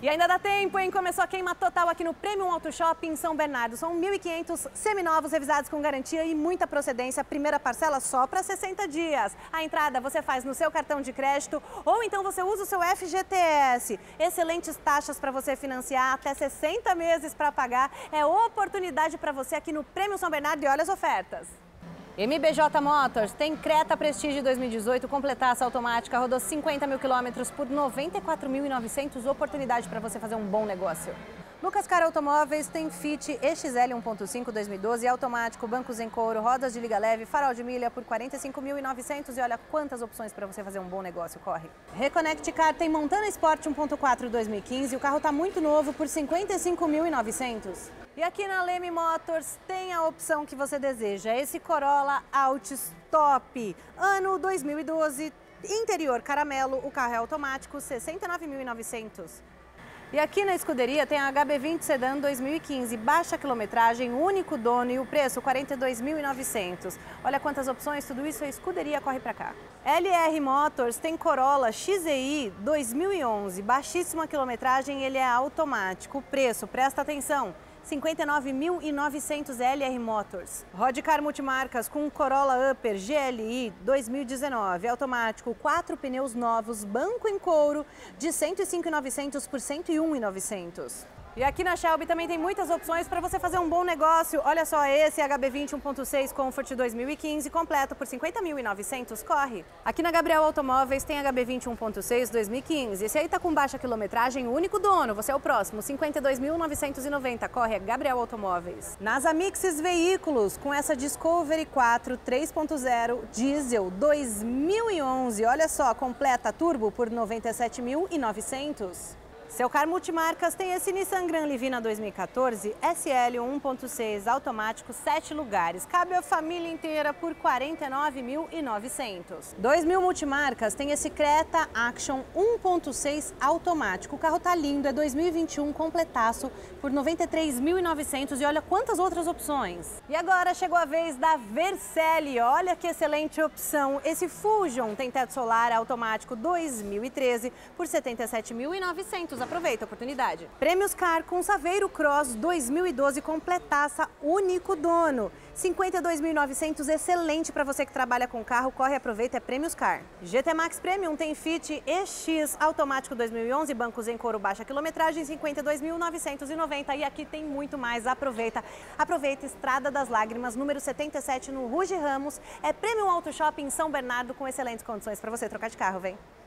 E ainda dá tempo, hein? Começou a queima total aqui no Premium Auto Shopping em São Bernardo. São 1.500 seminovos revisados com garantia e muita procedência. Primeira parcela só para 60 dias. A entrada você faz no seu cartão de crédito ou então você usa o seu FGTS. Excelentes taxas para você financiar, até 60 meses para pagar. É oportunidade para você aqui no Premium São Bernardo e olha as ofertas. MBJ Motors tem Creta Prestige 2018, completaça automática, rodou 50 mil quilômetros por 94.900, oportunidade para você fazer um bom negócio. Lucas Car Automóveis tem Fit EXL 1.5 2012, automático, bancos em couro, rodas de liga leve, farol de milha por 45.900 e olha quantas opções para você fazer um bom negócio, corre. Reconnect Car tem Montana Sport 1.4 2015, o carro está muito novo por 55.900. E aqui na Leme Motors tem a opção que você deseja, esse Corolla Altis Top, ano 2012, interior caramelo, o carro é automático, 69.900. E aqui na escuderia tem a HB20 Sedan 2015, baixa quilometragem, único dono e o preço 42.900. Olha quantas opções, tudo isso a escuderia corre pra cá. LR Motors tem Corolla XEI 2011, baixíssima quilometragem, ele é automático. O preço, presta atenção, 59.900 LR Motors. Rodcar Multimarcas com Corolla Upper GLI 2019, automático, 4 pneus novos, banco em couro, de 105.900 por 101.900. E aqui na Shelby também tem muitas opções para você fazer um bom negócio. Olha só esse HB20 1.6 Comfort 2015, completo por 50.900, corre. Aqui na Gabriel Automóveis tem HB20 1.6 2015. Esse aí tá com baixa quilometragem, único dono, você é o próximo, 52.990, corre, é Gabriel Automóveis. Nas Amixes Veículos, com essa Discovery 4 3.0 diesel 2011, olha só, completa turbo por 97.900. Seu Car Multimarcas tem esse Nissan Gran Livina 2014, SL 1.6 automático, 7 lugares. Cabe a família inteira por 49.900. 2000 Multimarcas tem esse Creta Action 1.6 automático. O carro tá lindo, é 2021, completaço, por 93.900 e olha quantas outras opções. E agora chegou a vez da Vercelli, olha que excelente opção. Esse Fusion tem teto solar automático 2013 por 77.900. Aproveita a oportunidade. Prêmios Car com Saveiro Cross 2012, completaça, único dono. 52.900, excelente para você que trabalha com carro, corre e aproveita, é Prêmios Car. GT Max Premium tem Fit EX automático 2011, bancos em couro, baixa quilometragem, 52.990 e aqui tem muito mais, aproveita. Aproveita, Estrada das Lágrimas, número 77 no Ruge Ramos, é Premium Auto Shopping em São Bernardo com excelentes condições para você trocar de carro, vem.